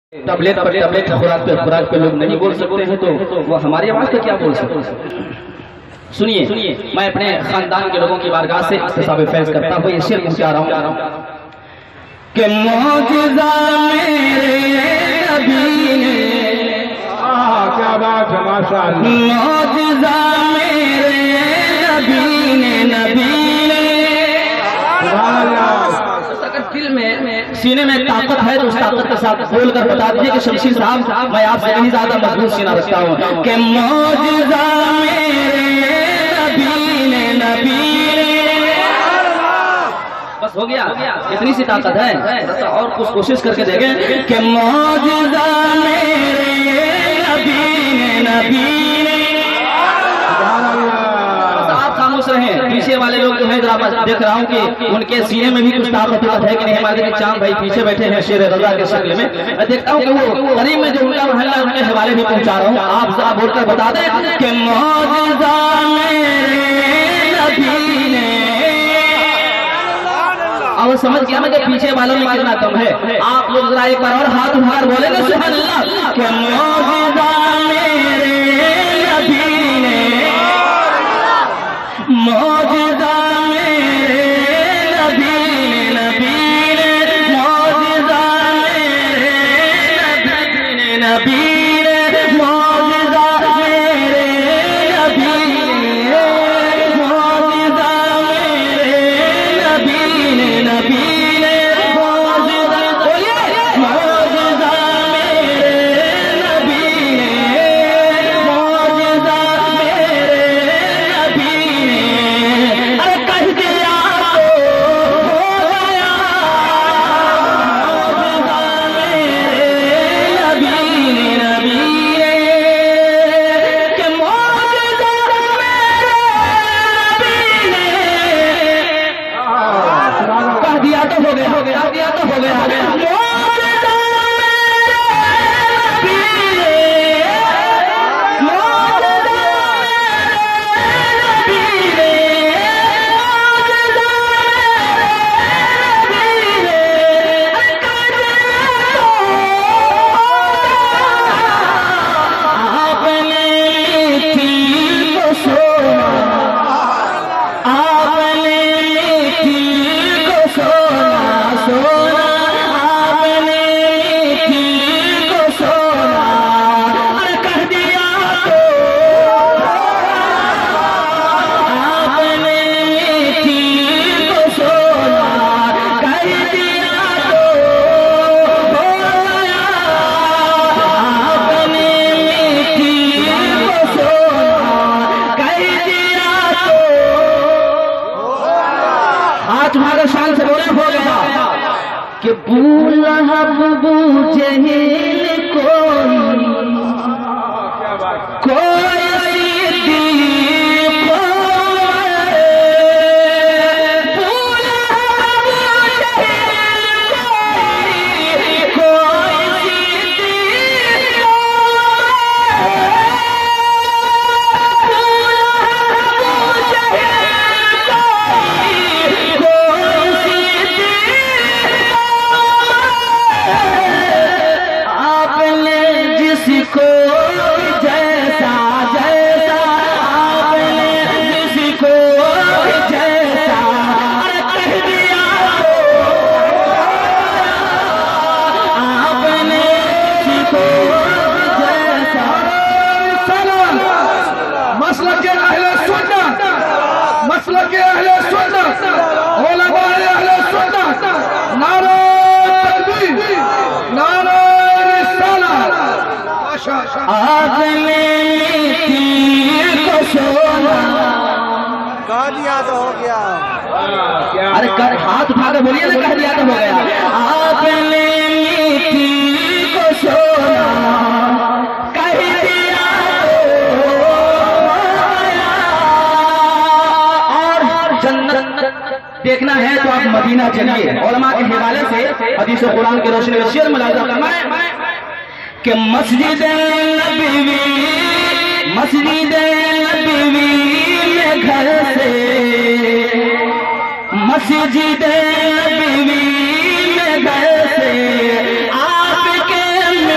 Tablet پر tablet خوراک پہ لوگ نہیں بول سکتے ہیں تو وہ ہماری آواز پہ کیا بول سکتے ہیں؟ سنیے، میں اپنے خاندان کے لوگوں کی بارگاہ سے احتساب فیض کرتا ہوں یہ شعر پہنچا رہا ہوں کہ معجزہ میرے نبی نے، کیا بات ہے، ماشاء اللہ، معجزہ میرے نبی نے دل میں سینے میں طاقت ہے تو اس طاقت کے ساتھ بول کر بتا دیجئے کہ شمشیر صاحب میں آپ سے کہیں زیادہ مضبوط سینہ رکھتا ہوں کہ معجزہ میرے نبی نے بس ہو گیا، اتنی سی طاقت ہے اور کچھ کوشش کر کے دیکھیں کہ معجزہ میرے نبی نے رہیں پیچھے والے لوگ جو ہیں دیکھ رہا ہوں کہ ان کے سینے میں بھی کچھ طاقت ہے کہ نہیں. ہمارے چاند بھائی پیچھے بیٹھے ہیں شیر رضا کے شکل میں. میں دیکھتا ہوں کہ وہ قریب میں جو ان کا محلہ ان کے حوالے بھی پہنچا رہا ہوں. آپ ذرا بول کر بتا دیں کہ معجزہ میرے نبی نے. اور سمجھ گیا میں کہ پیچھے والوں میں اتنا کم ہے. آپ لوگ ذرا ایک بار اور ہاتھ اٹھا کر بولیں گے سبحان اللہ کہ معجزہ میرے نبی نے، معجزہ میرے نبی نے، معجزہ میرے نبی نے، معجزہ میرے نبی نے، معجزہ میرے نبی نے، نبی نے معجزہ، بولیے معجزہ میرے نبی نے، معجزہ میرے نبی نے. تمہارے شان سے بولے ہو گیا کہ بولہب بو جہل کوئی صدیق آپ نے تیر کو سونا کہہ دیا تو ہو گیا. ارے ہاتھ اٹھا کے بولیے نا کہہ دیا تو ہو گیا. آپ نے تیر کو سونا کہہ دیا اور جنت دیکھنا ہے تو آپ مدینہ چلیے. علماء کے حوالے سے حدیث و قرآن کی روشنی میں شعر ملاحظہ کرنا ہے کہ مسجد نبوی میں گھر سے، مسجد نبوی میں گھر سے آپ کے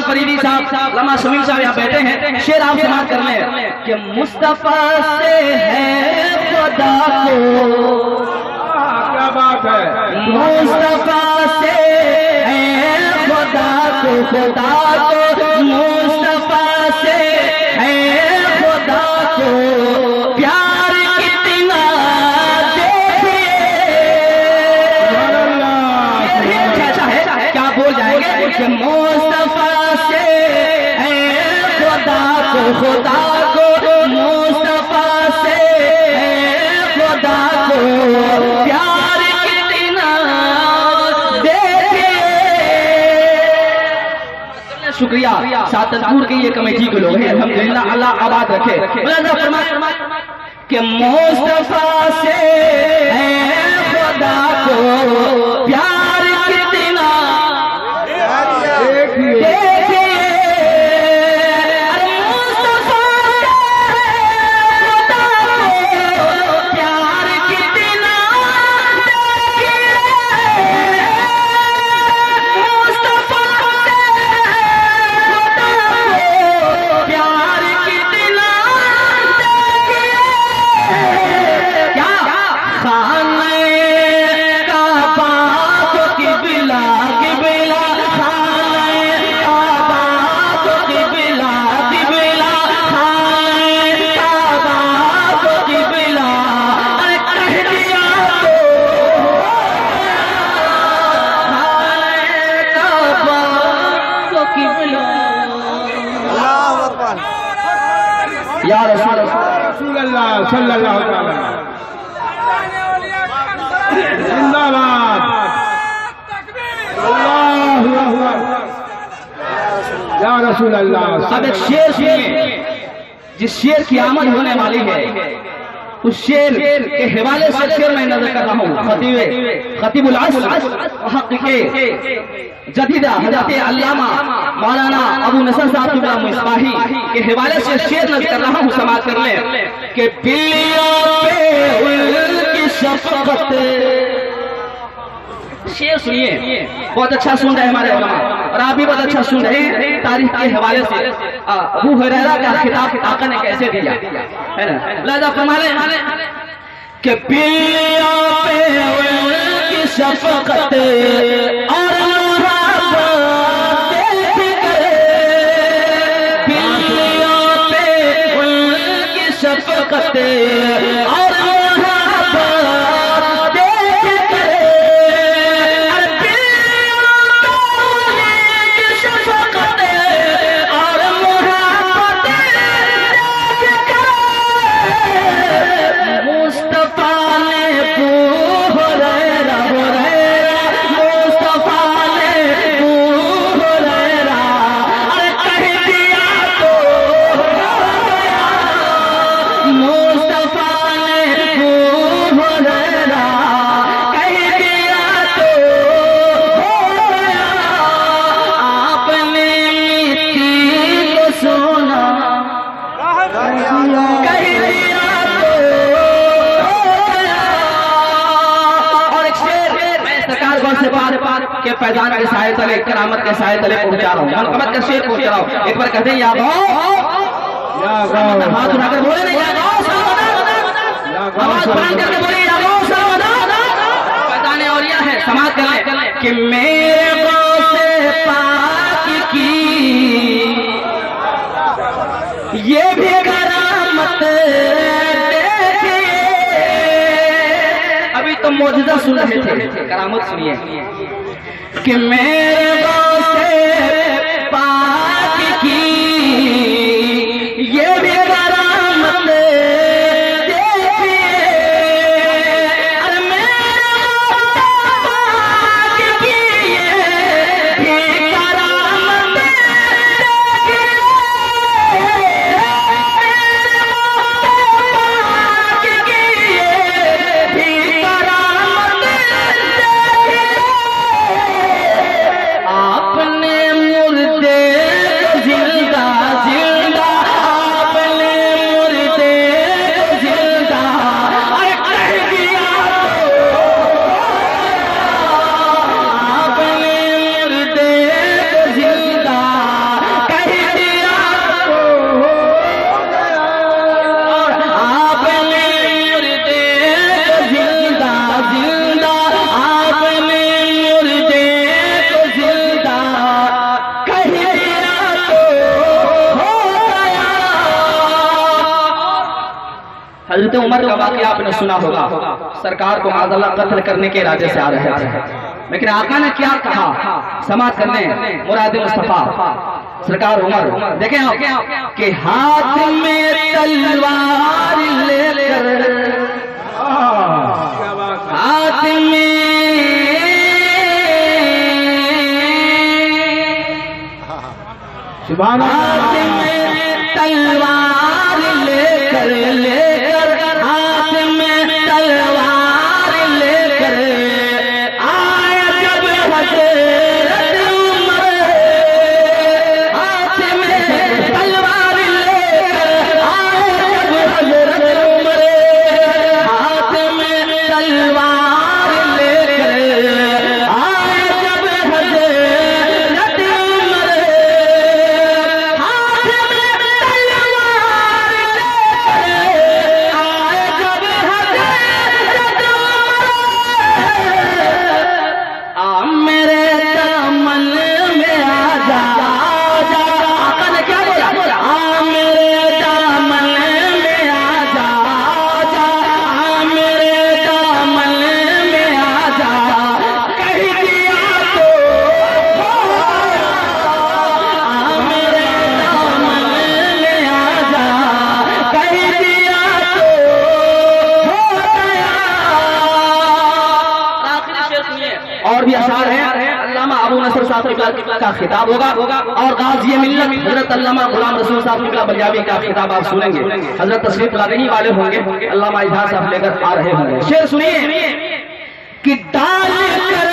فریدی صاحب، علامہ شمیل صاحب یہاں بیٹھے ہیں، شعر آپ سماعت کر لیں کہ مصطفیٰ سے ہے خدا کو، کیا بات ہے، مصطفیٰ سے ہے خدا کو، خدا کو مصطفیٰ سے ہے خدا کو پیار کتنا کیا بول جائیں گے کہ مصطفیٰ سے ہے خدا کو، خدا کو مصطفیٰ سے ہے خدا کو پیار کتنا دیکھے۔ شکریہ ساتنپور کے یہ کمیٹی کے لوگ ہیں، الحمدللہ اللہ آباد رکھے۔ کہ مصطفیٰ سے ہے خدا کو پیار کتنا دیکھیے، یا رسول اللہ صلی اللہ علیہ وسلم، زندہ باد، اللہ اکبر، یا رسول اللہ۔ اب ایک شعر سنیے، جس شعر کی آمد ہونے والی ہے، اس شعر کے حوالے سے شعر میں نظر کر رہا ہوں۔ خطیب العصر محقق جدیدہ حضرت علامہ مولانا ابو نصر صاحب قبلہ مصباحی کے حوالے سے شعر نظر کر رہا ہوں، سماعت کر لیں کہ بلیوں پہ ان کی شفقت۔ شعر سنیے، بہت اچھا سن رہے ہیں ہمارے علماء، اور آپ بھی بہت اچھا سن رہے ہیں تاریخ کے حوالے سے ابو ہریرہ کا خطاب آقا نے کیسے دیا ہے نا۔ لہذا فرما لیں کہ بلیوں پہ ان کی شفقت اور محبت دیکھ کر، بلیوں پہ ان کی شفقت اور کے فیضان کے سائے تلے، کرامت کے سائے تلے پہنچا رہا ہوں، منقبت کا شعر پہنچا رہا ہوں۔ ایک بار کہتے ہیں یا غوث، ہاتھ اٹھا کر بولے نہیں، یا غوث، آواز بلند کر کے بولے یا غوث، فیضان اولیاء ہے، سماعت کر لیں کہ میرے غوث پاک کی یہ بھی کرامت دیکھیے۔ ابھی تو معجزہ سن رہے تھے، کرامت سنیے کہ میرے غوث پاک کی یہ بھی کرامت دیکھیے، ارے میرے غوث پاک کی یہ بھی کرامت دیکھیے، پاک کی یہ بھی کرامت دیکھیے۔ آپ حضرت عمر کا واقعہ آپ نے سنا ہوگا، سرکار کو معاذ اللہ قتل کرنے کے ارادے سے آ رہے تھے، لیکن آقا نے کیا کہا؟ سماعت کرنے مراد مصطفیٰ سرکار عمر، دیکھیں آپ کہ ہاتھ میں تلوار لے کر، ہاتھ میں سبحان ہاتھ میں تلوار لے کر، ہاتھ میں تلوار لے کر آیا جب حضرت عمر، ہاتھ میں تلوار لے کر آیا جب حضرت عمر، ہاتھ میں تلوار لے کر آیا جب حضرت عمر، ہاتھ میں تلوار لے کر آیا جب حضرت عمر، میرے دامن میں آ جا، آقا نے کیا بولا؟ میرے دامن میں آ جا، میرے دامن میں آ جا، کہہ دیا تو میرے دامن میں آ جا، کہہ دیا تو ہو گیا۔ آخری شعر سنیے، اور بھی اشعار ہیں، علامہ ابو نصر صاحب کا خطاب ہوگا، اور غازی ملت حضرت علامہ غلام رسول صاحب کا بلیاوی کا خطاب آپ سنیں گے، حضرت تشریف لانے ہی والے ہوں گے، علامہ اظہار صاحب لے کر آ رہے ہوں گے۔ شعر سنیے کہ ڈال کر،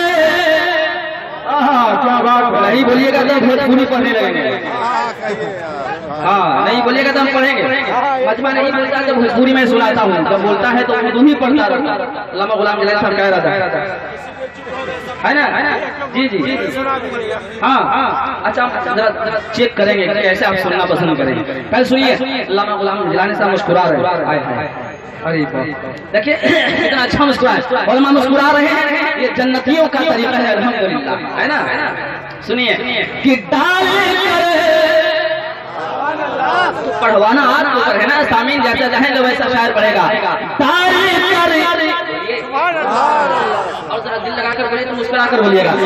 کیا بات ہے، نہیں بولیے گا تو بھوجپوری پڑھنے لگیں گے، ہاں نہیں بولیے گا تو ہم پڑھیں گے، مجمع نہیں بولتا تو بھوجپوری میں سناتا ہوں، جب بولتا ہے تو اردو ہی پڑھتا رہتا، علامہ غلام جلال صاحب کہہ رہا تھا، ہے نا؟ جی جی ہاں اچھا ذرا چیک کریں گے کہ ایسے آپ سننا پسند کریں گے۔ پہلے سنیے، علامہ غلام جلانی صاحب مسکرا رہے ہیں، دیکھیے اتنا اچھا مسکرائے، علماء مسکرا رہے ہیں، یہ جنتیوں کا طریقہ ہے الحمدللہ، ہے نا؟ سنیے کہ ڈال کر، پڑھوانا آپ کو ہے نا، سامعین جیسا چاہیں تو ویسا شاعر پڑھے گا، ڈال کر، اور ذرا دل لگا کر بولے تو مسکرا کر بولیے گا،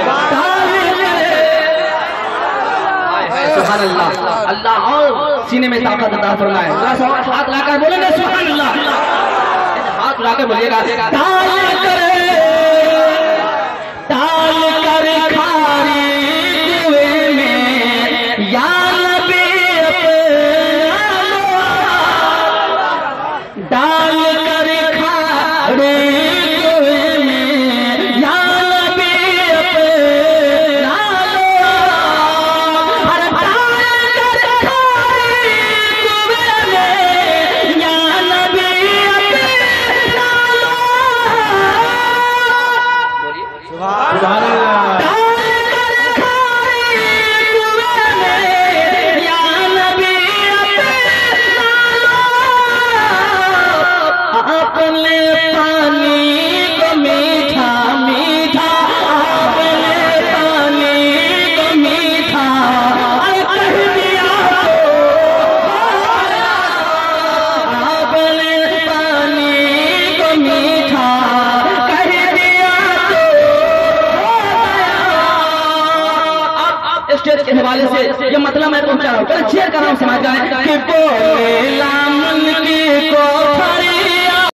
سبحان اللہ، اللہ اور سینے میں طاقت عطا فرمائے، ذرا سا ہاتھ لا کر بولیں گے سبحان اللہ، ہاتھ لا کر بولیے گا، ڈال کر کھاری کنویں میں یا نبی اپنا، ڈال کر کھاری کنویں میں یا نبی اپنا، ہر ڈال کر کھاری کنویں میں یا نبی اپنا، سبحان اللہ، اپنے پانی کو میٹھا میٹھا، اپنے پانی کو میٹھا کہہ دیا تو، اپنے پانی کو میٹھا کہہ دیا تو ہو گیا۔ اب اسٹیج کے حوالے سے یہ مطلب میں پہنچا رہا ہوں، پہلے شیئر کر رہا ہوں، سمجھ جائیں کہ بولے لامن کی کو